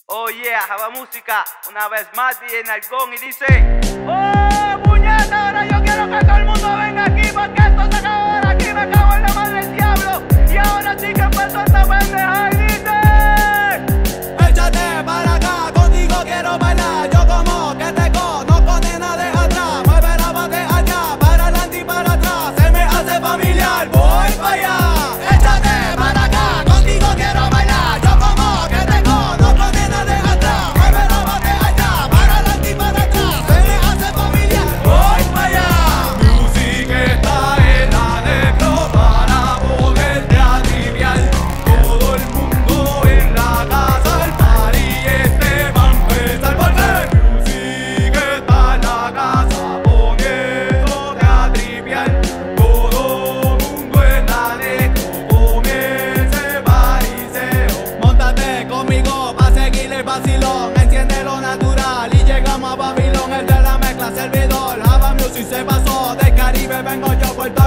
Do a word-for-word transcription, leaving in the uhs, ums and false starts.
Oh yeah, Java Música, una vez más D J Nalgón y dice: ¡Oh, puñeta! Ahora yo quiero que todo el mundo venga aquí porque esto se acabó ahora. Aquí me cago en la madre del diablo. Y ahora sí que empezó esta pendeja y dice: échate para acá, contigo quiero bailar. Yo como que te conozco, nena, de atrás. Mueve la bate allá, para adelante y para atrás. Se me hace familiar, voy para allá. Échate para acá, contigo quiero bailar. Yo como que te conozco, nena, de atrás. Mueve la bate allá, para adelante y para atrás. Se me hace familiar, voy para allá. Music está en la necro para poderte aliviar. Todo el mundo en la casa, el party este va a empezar. Porque music está en la casa poniéndote a triviar. Todo mundo en la necro comienza el pariseo. Móntate conmigo pa' seguir el vacilón. Enciende lo natural y llegamos a Babilón. El de la mezcla servidor, Java Music se pasó. Del Caribe vengo yo, Puerto